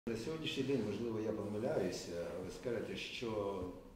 На сьогоднішній день, можливо, я помиляюся, ви скажете, що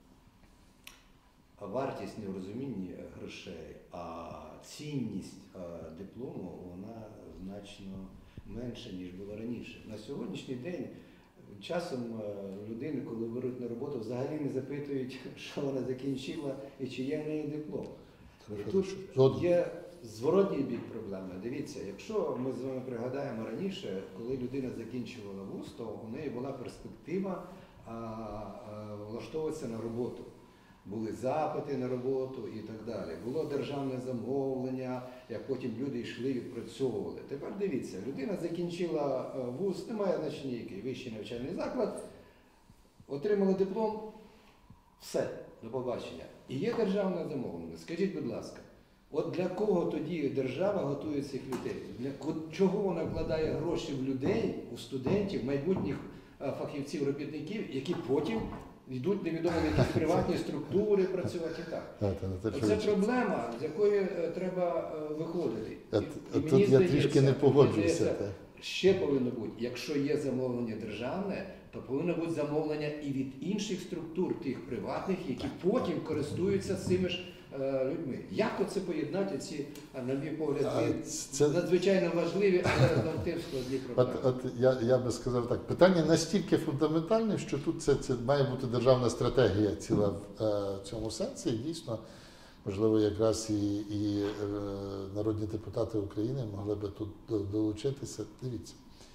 вартість не в розумінні грошей, а цінність диплому, вона значно менша, ніж була раніше. На сьогоднішній день часом людини, коли беруть на роботу, взагалі не запитують, що вона закінчила і чи є в неї диплом. І тут є зворотній бік проблеми. Дивіться, якщо ми з вами пригадаємо раніше, коли людина закінчувала вуз, то у неї була перспектива влаштовуватися на роботу. Були запити на роботу і так далі. Було державне замовлення, як потім люди йшли, відпрацьовували. Тепер дивіться, людина закінчила вуз, немає значення який, вищий навчальний заклад, отримала диплом, все, до побачення. І є державне замовлення. Скажіть, будь ласка, от для кого тоді держава готує цих людей? Чого вона вкладає гроші в людей, у студентів, майбутніх фахівців, робітників, які потім йдуть невідомо в якісь приватні структури працювати і так. Це проблема, з якої треба виходити. Тут я трішки не погоджуюся. Ще повинно бути, якщо є замовлення державне, то повинно бути замовлення і від інших структур, тих приватних, які потім користуються цими ж людьми. Як оце поєднати ці, на мій погляд, надзвичайно важливі, але однотипно складні проблеми? Я би сказав так, питання настільки фундаментальне, що тут це має бути державна стратегія ціла в цьому сенсі. І дійсно, можливо, якраз і народні депутати України могли би тут долучитися. Дивіться.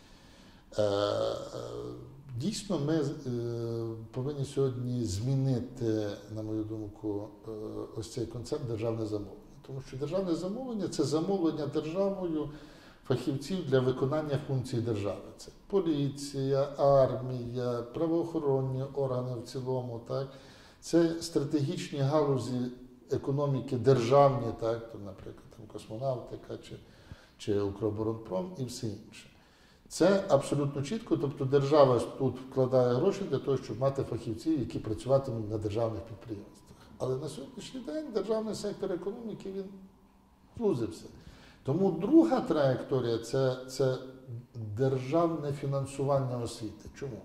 Дійсно, ми повинні сьогодні змінити, на мою думку, ось цей концепт державне замовлення. Тому що державне замовлення – це замовлення державою фахівців для виконання функцій держави. Це поліція, армія, правоохоронні органи в цілому. Так? Це стратегічні галузі економіки державні, так? Там, наприклад, там, космонавтика чи Укроборонпром і все інше. Це абсолютно чітко, тобто держава тут вкладає гроші для того, щоб мати фахівців, які працюватимуть на державних підприємствах. Але на сьогоднішній день державний сектор економіки, він звузився. Тому друга траєкторія – це державне фінансування освіти. Чому?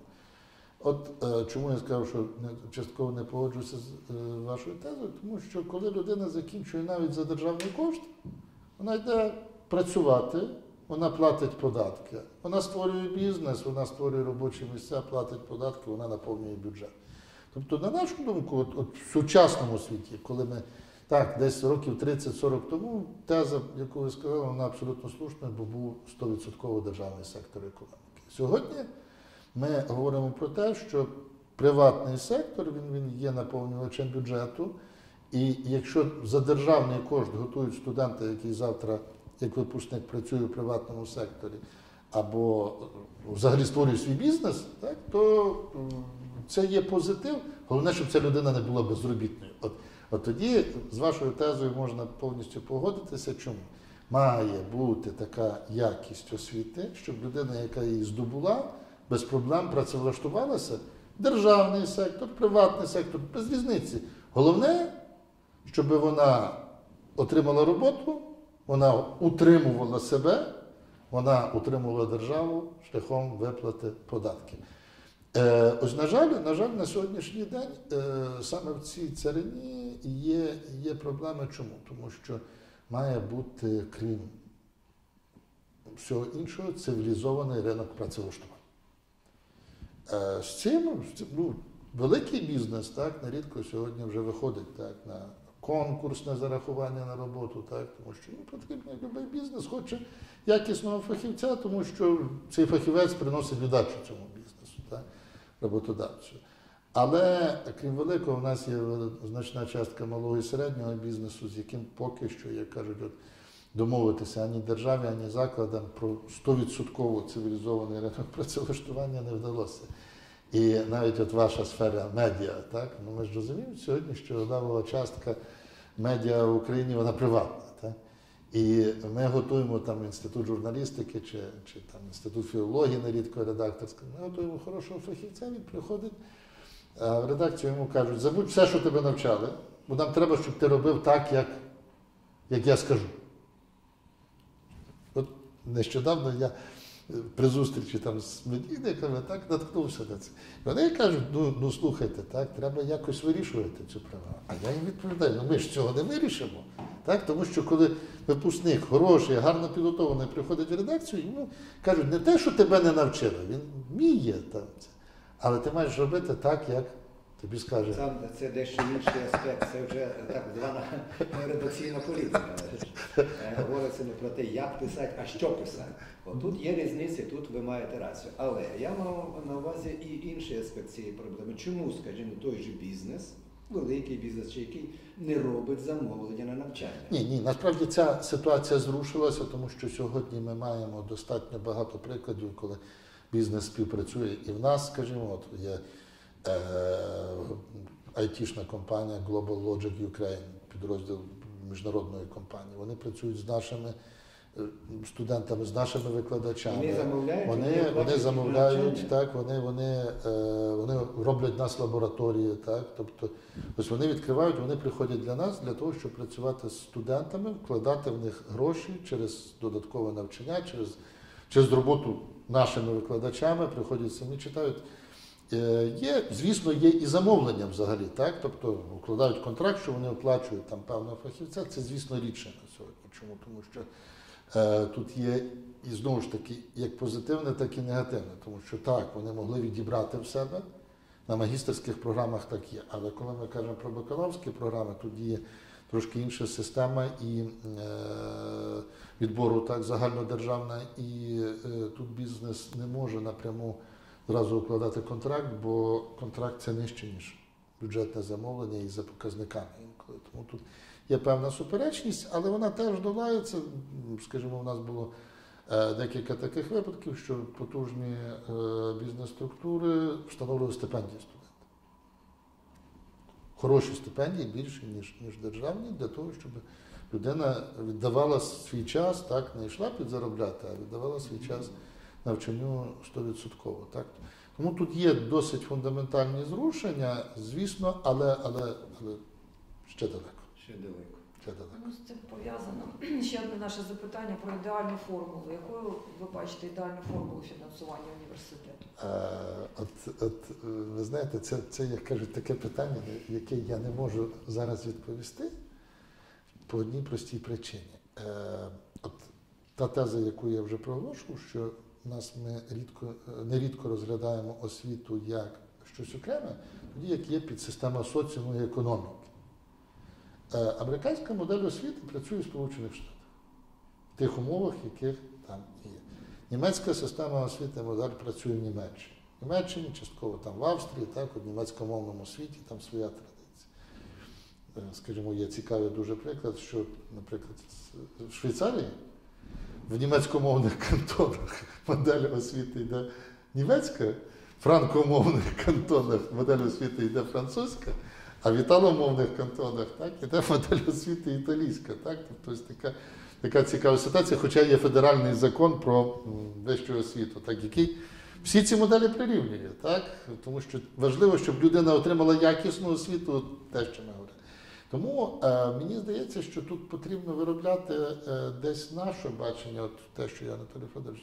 От чому я сказав, що частково не погоджуюся з вашою тезою, тому що коли людина закінчує навіть за державний кошт, вона йде працювати, вона платить податки, вона створює бізнес, вона створює робочі місця, платить податки, вона наповнює бюджет. Тобто, на нашу думку, от в сучасному світі, коли ми, так, десь років 30-40 тому, теза, яку ви сказали, вона абсолютно слушна, бо був 100% державний сектор економіки. Сьогодні ми говоримо про те, що приватний сектор, він є наповнювачем бюджету, і якщо за державний кошт готують студента, який завтра як випускник працює в приватному секторі, або взагалі створює свій бізнес, так, то це є позитив. Головне, щоб ця людина не була безробітною. От тоді з вашою тезою можна повністю погодитися. Чому? Має бути така якість освіти, щоб людина, яка її здобула, без проблем працевлаштувалася. Державний сектор, приватний сектор, без різниці. Головне, щоб вона отримала роботу, вона утримувала себе, вона утримувала державу шляхом виплати податків. Ось, на жаль, на сьогоднішній день саме в цій царині є проблеми. Чому? Тому що має бути, крім всього іншого, цивілізований ринок працевлаштування. З цим великий бізнес, так, нерідко сьогодні вже виходить, так, на конкурсне зарахування на роботу, так, тому що потрібно, любий бізнес хоче якісного фахівця, тому що цей фахівець приносить віддачу цьому бізнесу, так, роботодавцю. Але, крім великого, в нас є значна частка малого і середнього бізнесу, з яким поки що, як кажуть, домовитися ані державі, ані закладам про 100% цивілізований ринок працевлаштування не вдалося. І навіть от ваша сфера медіа, так? Ну, ми ж розуміємо сьогодні, що левова частка медіа в Україні, вона приватна. Так? І ми готуємо там інститут журналістики чи там інститут філології, нерідко редакторська. Ми готуємо хорошого фахівця, він приходить, а в редакцію йому кажуть, забудь все, що тебе навчали, бо нам треба, щоб ти робив так, як я скажу. От нещодавно я при зустрічі там з медійниками, так, наткнувся на це. Вони кажуть, ну слухайте, так, треба якось вирішувати цю проблему. А я їм відповідаю, ну ми ж цього не вирішимо. Так, тому що коли випускник хороший, гарно підготовлений приходить в редакцію, йому кажуть, не те, що тебе не навчили, він вміє там це. Але ти маєш робити так, як тобі скаже. Це дещо інший аспект, це вже так звана редакційна політика. Говориться не про те, як писати, а що писати. Тут є різниця, тут ви маєте рацію. Але я мав на увазі і інший аспект цієї проблеми. Чому, скажімо, той же бізнес, великий бізнес, чи який не робить замовлення на навчання? Ні, насправді ця ситуація зрушилася, тому що сьогодні ми маємо достатньо багато прикладів, коли бізнес співпрацює. І в нас, скажімо, от є айтішна компанія Global Logic Ukraine, підрозділ міжнародної компанії. Вони працюють з нашими студентами, з нашими викладачами. Вони замовляють? Вони замовляють, так, вони роблять нас лабораторії, так, тобто ось вони відкривають, вони приходять для нас для того, щоб працювати з студентами, вкладати в них гроші через додаткове навчання, через роботу нашими викладачами, приходять самі читають. Звісно, є і замовлення взагалі, так? Тобто укладають контракт, що вони оплачують там певного фахівця. Це, звісно, рідше на сьогодні. Чому? Тому що тут є, і знову ж таки, як позитивне, так і негативне. Тому що так, вони могли відібрати в себе, на магістерських програмах так є. Але коли ми кажемо про бакалаврські програми, тут є трошки інша система і відбору так загальнодержавна, і тут бізнес не може напряму зразу укладати контракт, бо контракт це нижче, ніж бюджетне замовлення і за показниками інколи. Тому тут є певна суперечність, але вона теж долається. Скажімо, у нас було декілька таких випадків, що потужні бізнес-структури встановлювали стипендії студентам. Хороші стипендії, більші, ніж державні, для того, щоб людина віддавала свій час, так, не йшла підзаробляти, а віддавала свій час навчанню 100%. Так? Тому тут є досить фундаментальні зрушення, звісно, але ще далеко. Ще далеко. Ну, з цим пов'язано ще одне наше запитання про ідеальну формулу. Якою ви бачите ідеальну формулу фінансування університету? Ви знаєте, це, як кажуть, таке питання, яке я не можу зараз відповісти по одній простій причині. Та теза, яку я вже проголошував, що ми нерідко розглядаємо освіту як щось окреме, тоді як є підсистема соціуму і економіки. Американська модель освіти працює в Сполучених Штатах, в тих умовах, яких там є. Німецька система освіти модель працює в Німеччині. В Німеччині, частково там в Австрії, так, у німецькомовному світі там своя традиція. Скажімо, є цікавий дуже приклад, що, наприклад, в Швейцарії в німецькомовних кантонах модель освіти йде німецька, в франкомовних кантонах модель освіти йде французька, а в італомовних кантонах так, йде модель освіти італійська. Так? Тобто така цікава ситуація, хоча є федеральний закон про вищу освіту, так, який всі ці моделі прирівнює. Так? Тому що важливо, щоб людина отримала якісну освіту, те, що ми говоримо. Тому мені здається, що тут потрібно виробляти десь наше бачення, от те, що я, Анатолій Федорович,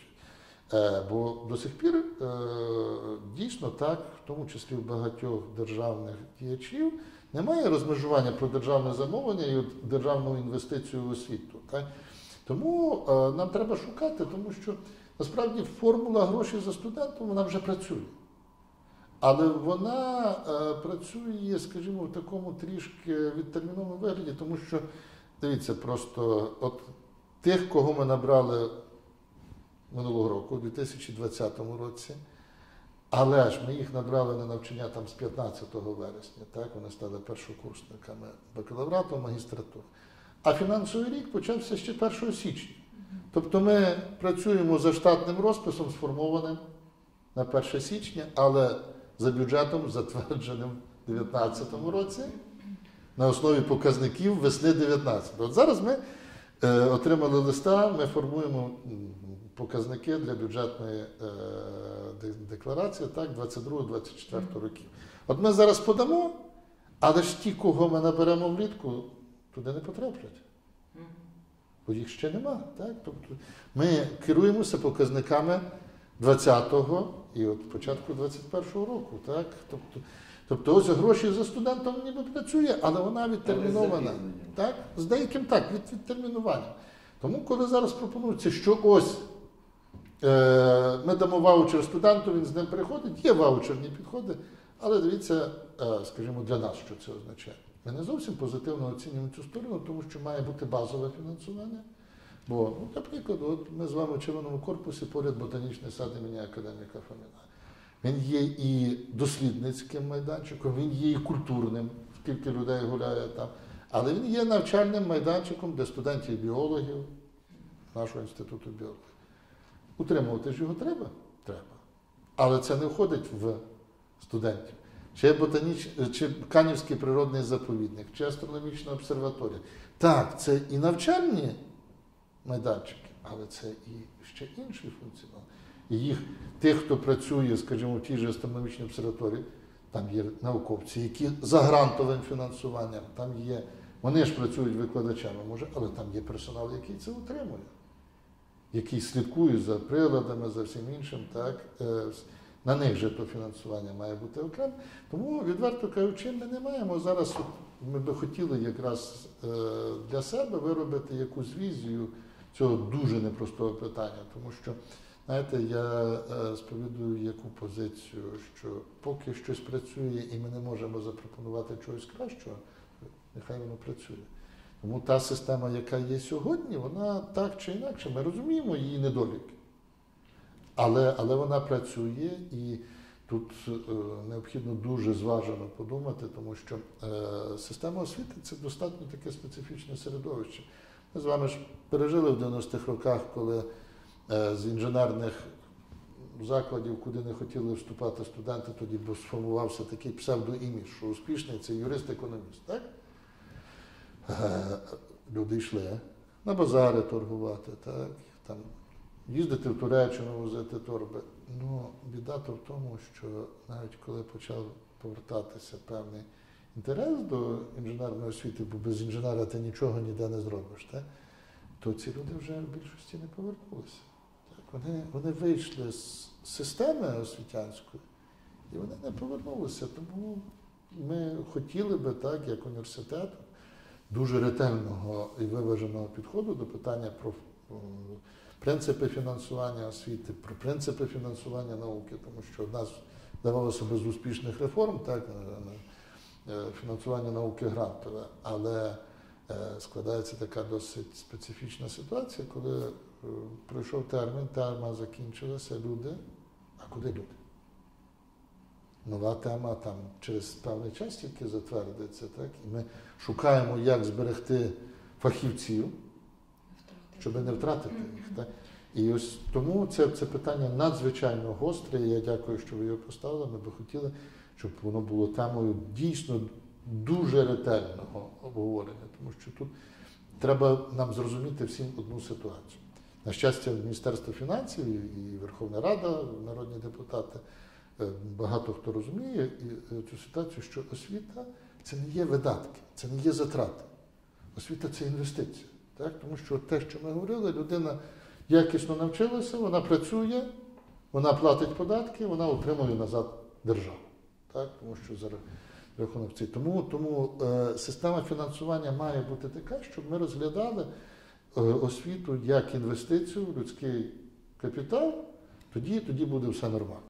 бо до сих пір дійсно так, в тому числі в багатьох державних діячів, немає розмежування про державне замовлення і державну інвестицію в освіту. Так? Тому нам треба шукати, тому що насправді формула грошей за студентом, вона вже працює. Але вона працює, скажімо, в такому трішки відтерміновому вигляді, тому що, дивіться, просто от тих, кого ми набрали минулого року, у 2020 році, але ж ми їх набрали на навчання там з 15 вересня, так, вони стали першокурсниками бакалаврату, магістратури. А фінансовий рік почався ще 1 січня. Тобто ми працюємо за штатним розписом, сформованим на 1 січня, але за бюджетом, затвердженим у 2019 році, на основі показників весни 2019. От зараз ми отримали листа, ми формуємо показники для бюджетної декларації, так, 22-24 років. От ми зараз подамо, але ж ті, кого ми наберемо влітку, туди не потраплять. бо їх ще нема. Так? Тобто ми керуємося показниками 20-го і от початку 21-го року. Так? Тобто ось гроші за студентом ніби працює, але вона відтермінована. Так? З деяким так, відтермінування. Тому коли зараз пропонується, що ось ми дамо ваучер студенту, він з ним приходить, є ваучерні підходи, але дивіться, скажімо, для нас, що це означає. Ми не зовсім позитивно оцінюємо цю сторону, тому що має бути базове фінансування. Бо, наприклад, от ми з вами в Червоному корпусі поряд ботанічний сад імені академіка Фоміна. Він є і дослідницьким майданчиком, він є і культурним, скільки людей гуляє там, але він є навчальним майданчиком для студентів-біологів нашого інституту біології. Утримувати ж його треба? Треба. Але це не входить в студентів. Чи Канівський природний заповідник, чи астрономічна обсерваторія. Так, це і навчальні майданчики, але це і ще інший функціонал. І тих, хто працює, скажімо, в тій же астрономічній обсерваторії, там є науковці, які за грантовим фінансуванням, там є, вони ж працюють викладачами, може, але там є персонал, який це утримує, який слідкує за приладами, за всім іншим, так, на них же то фінансування має бути окремо. Тому, відверто кажучи, ми не маємо зараз, ми би хотіли якраз для себе виробити якусь візію цього дуже непростого питання, тому що, знаєте, я сповідую яку позицію, що поки щось працює і ми не можемо запропонувати чогось кращого, нехай воно працює. Тому та система, яка є сьогодні, вона так чи інакше, ми розуміємо її недоліки. Але вона працює, і тут необхідно дуже зважено подумати, тому що система освіти – це достатньо таке специфічне середовище. Ми з вами ж пережили в 90-х роках, коли з інженерних закладів, куди не хотіли вступати студенти, тоді сформувався такий псевдоімідж, що успішний – це юрист-економіст. Так? Люди йшли на базари торгувати, так? Там, їздити в Туреччину, возити торби. Ну, біда то в тому, що навіть коли почав повертатися певний інтерес до інженерної освіти, бо без інженера ти нічого ніде не зробиш, так? То ці люди вже в більшості не повернулися. Так? Вони вийшли з системи освітянської, і вони не повернулися. Тому ми хотіли би, так, як університет, дуже ретельного і виваженого підходу до питання про принципи фінансування освіти, про принципи фінансування науки, тому що одна з, здавалося, без успішних реформ, так, фінансування науки грантове, але складається така досить специфічна ситуація, коли пройшов термін, тема закінчилася, люди, а куди люди? Нова тема там через певний час тільки затвердиться, так, і ми шукаємо, як зберегти фахівців, щоб не втратити їх. Так? І ось тому це питання надзвичайно гостре, і я дякую, що ви його поставили. Ми би хотіли, щоб воно було темою дійсно дуже ретельного обговорення, тому що тут треба нам зрозуміти всім одну ситуацію. На щастя, Міністерство фінансів і Верховна Рада, народні депутати, багато хто розуміє цю ситуацію, що освіта – це не є видатки, це не є затрати. Освіта – це інвестиція. Так? Тому що те, що ми говорили, людина якісно навчилася, вона працює, вона платить податки, вона отримує назад державу. Так? Тому що за рахунок цей. Тому система фінансування має бути така, щоб ми розглядали освіту як інвестицію в людський капітал, тоді буде все нормально.